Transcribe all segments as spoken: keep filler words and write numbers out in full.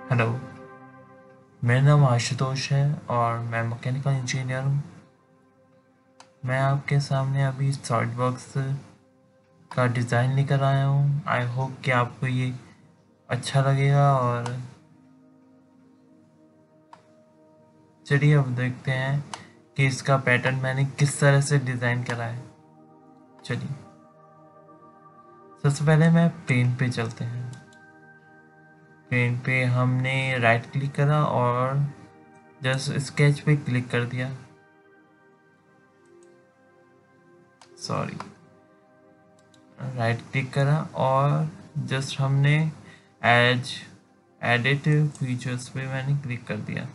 Hello, मेरा नाम आशुतोष है और मैं मैकेनिकल इंजीनियर हूँ। मैं आपके सामने अभी सॉलिडवर्क्स का डिज़ाइन लेकर आया हूँ। आई होप कि आपको ये अच्छा लगेगा। और चलिए अब देखते हैं कि इसका पैटर्न मैंने किस तरह से डिज़ाइन करा है। चलिए सबसे पहले मैं पेंट पे चलते हैं। पेंट पे हमने राइट क्लिक करा और जस्ट स्केच पे क्लिक कर दिया। सॉरी, राइट क्लिक करा और जस्ट हमने एज एडिट फीचर्स पे मैंने क्लिक कर दिया।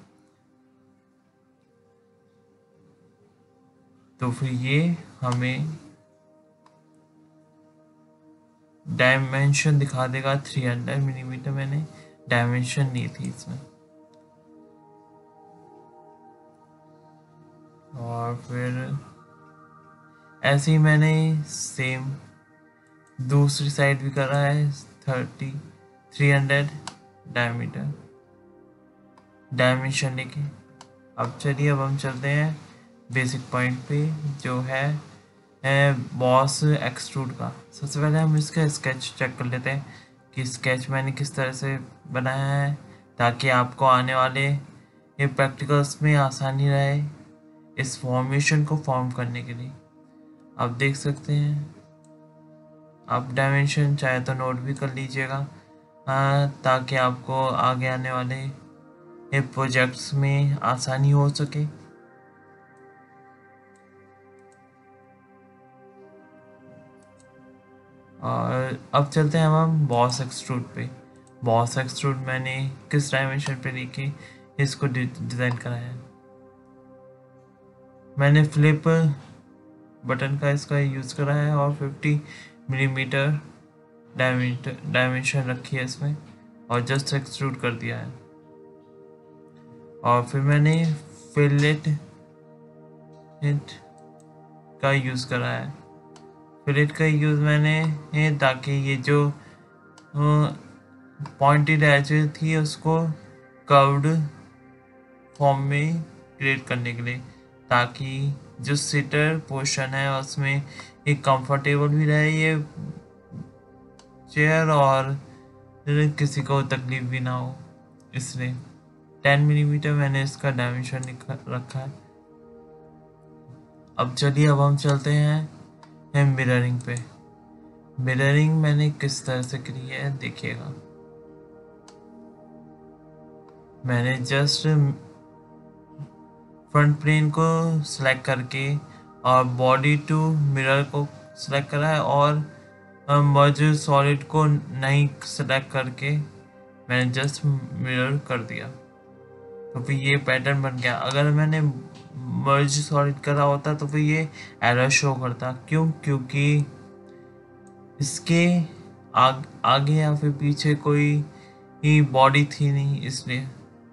तो फिर ये हमें डायमेंशन दिखा देगा। थ्री हंड्रेड मिलीमीटर मैंने डायमेंशन ली थी इसमें। और फिर ऐसे ही मैंने सेम दूसरी साइड भी करा है। Thirty three hundred diameter dimension लेके। अब चलिए अब हम चलते हैं बेसिक पॉइंट पे, जो है है बॉस एक्सट्रूड का। सबसे पहले हम इसका स्केच चेक कर लेते हैं कि स्केच मैंने किस तरह से बनाया है, ताकि आपको आने वाले ये प्रैक्टिकल्स में आसानी रहे इस फॉर्मेशन को फॉर्म करने के लिए। आप देख सकते हैं, आप डायमेंशन चाहे तो नोट भी कर लीजिएगा, हाँ, ताकि आपको आगे आने वाले ये प्रोजेक्ट्स में आसानी हो सके। और अब चलते हैं हम बॉस एक्सट्रूड पे। बॉस एक्सट्रूड मैंने किस डायमेंशन पे लेके इसको डिज़ाइन कराया है। मैंने फ्लिप बटन का इसका यूज़ करा है और फिफ्टी मिलीमीटर डायमीटर डायमेंशन रखी है इसमें और जस्ट एक्सट्रूड कर दिया है। और फिर मैंने फिलेट का यूज़ करा है। फिलेट का यूज़ मैंने ताकि ये जो पॉइंटेड एज थी उसको कर्व्ड फॉर्म में क्रिएट करने के लिए, ताकि जो सीटर पोर्शन है उसमें एक कंफर्टेबल भी रहे ये चेयर और किसी को तकलीफ भी ना हो। इसलिए टेन मिलीमीटर मैंने इसका डायमेंशन रखा है। अब चलिए अब हम चलते हैं मिररिंग पे। मिररिंग मैंने किस तरह से करी है देखिएगा। मैंने जस्ट फ्रंट प्लेन को सिलेक्ट करके और बॉडी टू मिरर को सिलेक्ट करा है और मर्ज सॉलिड को नहीं सिलेक्ट करके मैंने जस्ट मिरर कर दिया। तो फिर ये पैटर्न बन गया। अगर मैंने मर्ज सॉलिड करा होता तो फिर ये एरर शो करता। क्यों? क्योंकि इसके आग, आगे या फिर पीछे कोई बॉडी थी नहीं, इसलिए।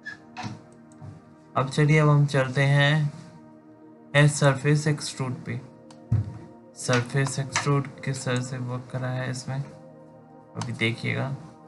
अब चलिए अब हम चलते हैं सरफेस एक्सट्रूड पे। सरफेस एक्सट्रूड किस तरह से वर्क करा है इसमें अभी देखिएगा।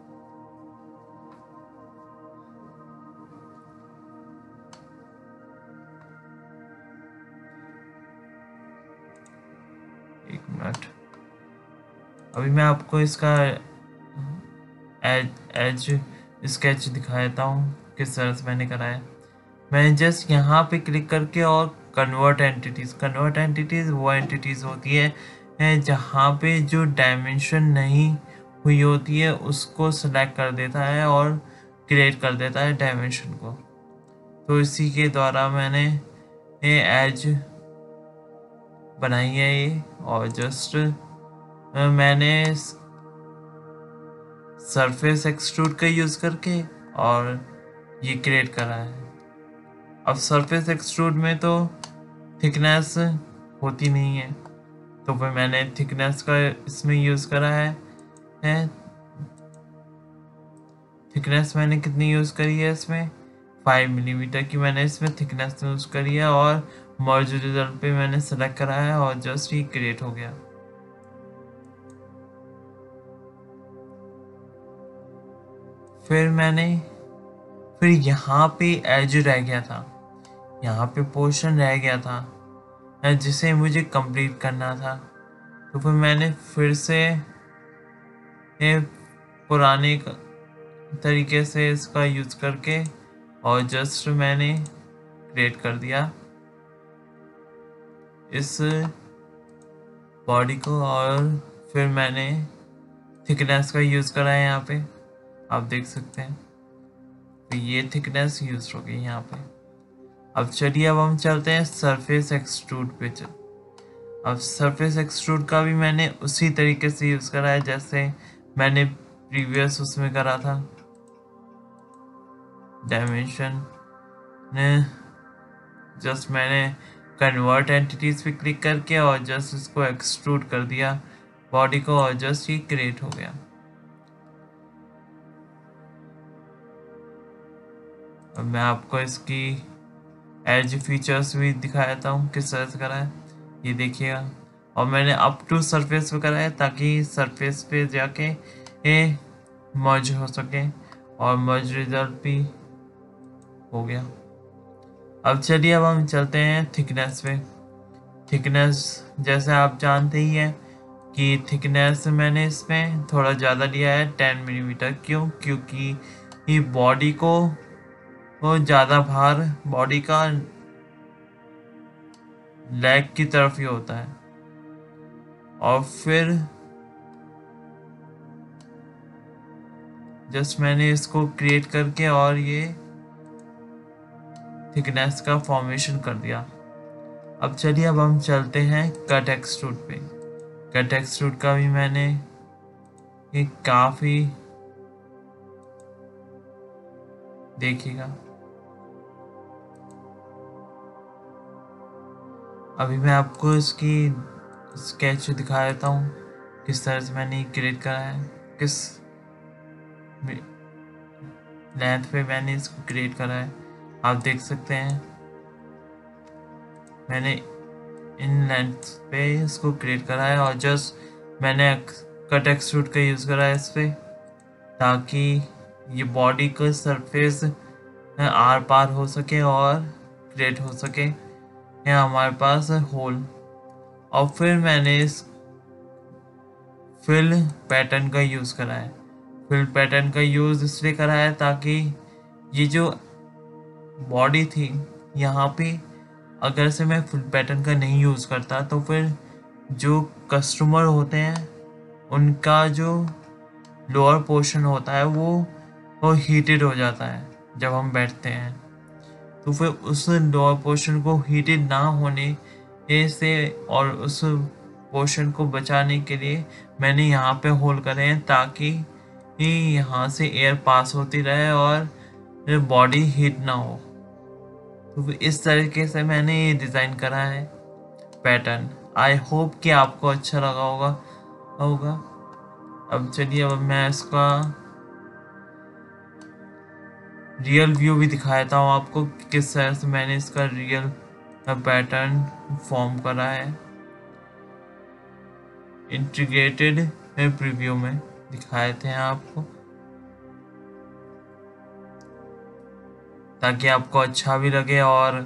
एक मिनट, अभी मैं आपको इसका एज एज स्केच दिखा देता हूँ किस तरह से मैंने करा है। मैंने जस्ट यहाँ पे क्लिक करके और कन्वर्ट एंटिटीज कन्वर्ट एंटिटीज वो एंटिटीज होती है जहाँ पे जो डायमेंशन नहीं हुई होती है उसको सेलेक्ट कर देता है और क्रिएट कर देता है डायमेंशन को। तो इसी के द्वारा मैंने ये एज बनाई है ये। और जस्ट मैंने सरफेस एक्सट्रूड का यूज़ करके और ये क्रिएट करा है। अब सरफेस एक्सट्रूड में तो थिकनेस होती नहीं है, तो फिर मैंने थिकनेस का इसमें यूज़ करा है, है थिकनेस मैंने कितनी यूज़ करी है इसमें, फाइव मिलीमीटर की मैंने इसमें थिकनेस यूज़ करी है और मर्ज रिजल्ट पे मैंने सेलेक्ट करा है और जस्ट ही क्रिएट हो गया। फिर मैंने फिर यहाँ पे एज रह गया था, यहाँ पे पोर्शन रह गया था जिसे मुझे कंप्लीट करना था। तो फिर मैंने फिर से ये पुराने तरीके से इसका यूज़ करके और जस्ट मैंने क्रिएट कर दिया इस बॉडी को। और फिर मैंने थिकनेस का यूज़ करा है यहाँ पे, आप देख सकते हैं। तो ये थिकनेस यूज़ हो गई यहाँ पे। अब चलिए अब हम चलते हैं सरफेस एक्सट्रूड पे। चल अब सरफेस एक्सट्रूड का भी मैंने उसी तरीके से यूज़ करा है जैसे मैंने प्रीवियस उसमें करा था। डायमेंशन ने जस्ट मैंने कन्वर्ट एंटिटीज पे क्लिक करके और जस्ट इसको एक्सट्रूड कर दिया बॉडी को, और जस्ट ये क्रिएट हो गया। अब मैं आपको इसकी एज फीचर्स भी दिखा देता हूँ किस तरह से करा है, ये देखिएगा। और मैंने अप टू सरफेस पे करा है ताकि सरफेस पे जाके ये मर्ज हो सके, और मर्ज रिजल्ट भी हो गया। अब चलिए अब हम चलते हैं थिकनेस पे। थिकनेस जैसे आप जानते ही हैं कि थिकनेस मैंने इसमें थोड़ा ज़्यादा लिया है, टेन मिलीमीटर। क्यों? क्योंकि ये बॉडी को वो ज़्यादा भार बॉडी का लेग की तरफ ही होता है। और फिर जस्ट मैंने इसको क्रिएट करके और ये थिकनेस का फॉर्मेशन कर दिया। अब चलिए अब हम चलते हैं कट एक्सट्रूड पे। कट एक्सट्रूड का भी मैंने ये काफ़ी देखिएगा। अभी मैं आपको इसकी स्केच दिखा देता हूँ किस तरह से मैंने क्रिएट करा है, किस लेंथ पे मैंने इसको क्रिएट करा है। आप देख सकते हैं मैंने इन लेंथ पे इसको क्रिएट करा है, और जस्ट मैंने कट एक्सट्रूड का यूज़ करा है इस पर, ताकि ये बॉडी का सरफेस आर पार हो सके और क्रिएट हो सके या हमारे पास होल। और फिर मैंने इस फिल पैटर्न का यूज़ करा है। फिल पैटर्न का यूज़ इसलिए करा है ताकि ये जो बॉडी थी यहाँ पे अगर से मैं फिल पैटर्न का नहीं यूज़ करता तो फिर जो कस्टमर होते हैं उनका जो लोअर पोर्शन होता है वो वो हीटेड हो जाता है जब हम बैठते हैं। तो फिर उस लोअर पोर्शन को हीटेड ना होने से और उस पोर्शन को बचाने के लिए मैंने यहाँ पे होल करे हैं, ताकि यहाँ से एयर पास होती रहे और बॉडी हीट ना हो। तो इस तरीके से मैंने ये डिज़ाइन करा है पैटर्न। आई होप कि आपको अच्छा लगा होगा होगा अब चलिए अब मैं इसका रियल व्यू भी दिखाता हूँ आपको किस तरह से मैंने इसका रियल पैटर्न फॉर्म करा है। इंटीग्रेटेड प्रीव्यू में दिखाए थे आपको, ताकि आपको अच्छा भी लगे। और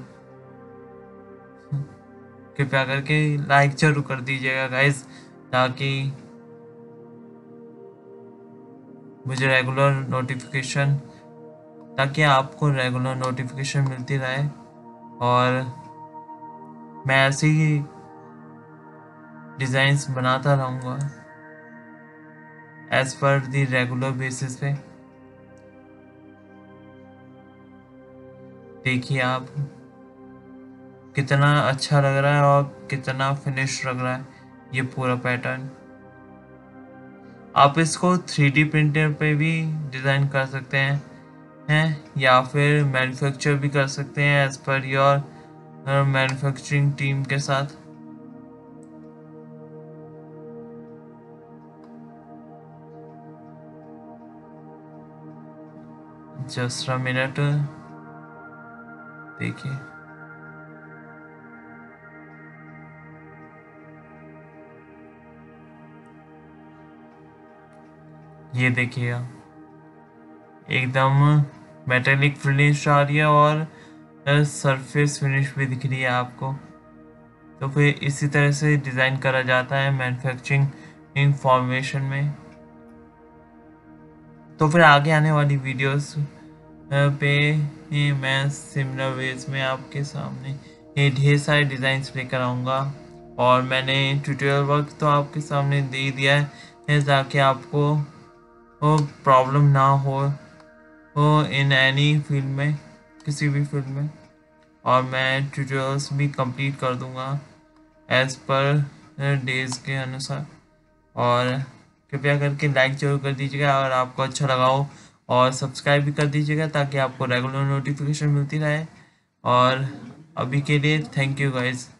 कृपया करके लाइक जरूर कर दीजिएगा गाइस, ताकि मुझे रेगुलर नोटिफिकेशन ताकि आपको रेगुलर नोटिफिकेशन मिलती रहे, और मैं ऐसे ही डिज़ाइंस बनाता रहूँगा as per the regular basis पे। देखिए आप कितना अच्छा लग रहा है और कितना फिनिश लग रहा है ये पूरा पैटर्न। आप इसको थ्री डी प्रिंटर पे भी डिज़ाइन कर सकते हैं हैं या फिर मैन्युफैक्चर भी कर सकते हैं as per your manufacturing team के साथ। जस्ट अ मिनट, देखिए ये देखिएगा एकदम मेटेलिक फिनिश आ रही है और सरफेस फिनिश भी दिख रही है आपको। तो फिर इसी तरह से डिज़ाइन करा जाता है मैन्युफैक्चरिंग इंफॉर्मेशन में। तो फिर आगे आने वाली वीडियोस पे ये मैं सिमिलर वेज में आपके सामने ये ढेर सारे डिज़ाइंस लेकर आऊँगा। और मैंने ट्यूटोरियल वर्क तो आपके सामने दे दिया है ताकि आपको वो प्रॉब्लम ना हो हो इन एनी फील्ड में, किसी भी फील्ड में। और मैं ट्यूटोरियल्स भी कंप्लीट कर दूंगा एज़ पर डेज के अनुसार। और कृपया करके लाइक जरूर कर दीजिएगा अगर आपको अच्छा लगा हो, और सब्सक्राइब भी कर दीजिएगा ताकि आपको रेगुलर नोटिफिकेशन मिलती रहे। और अभी के लिए थैंक यू गाइस।